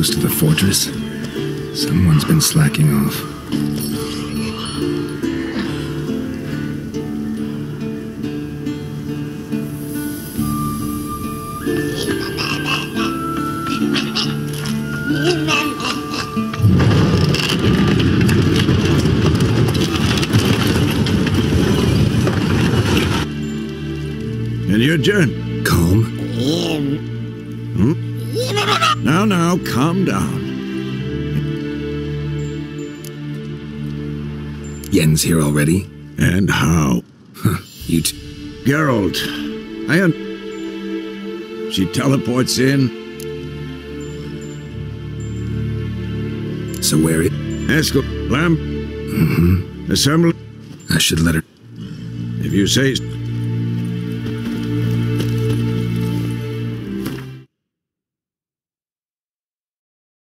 close to the fortress. Someone's been slacking off. And your journey? Calm? Now, calm down. Yen's here already? And how? You Geralt, she teleports in. So where it? Escort, lamp. Assembly. I should let her. If you say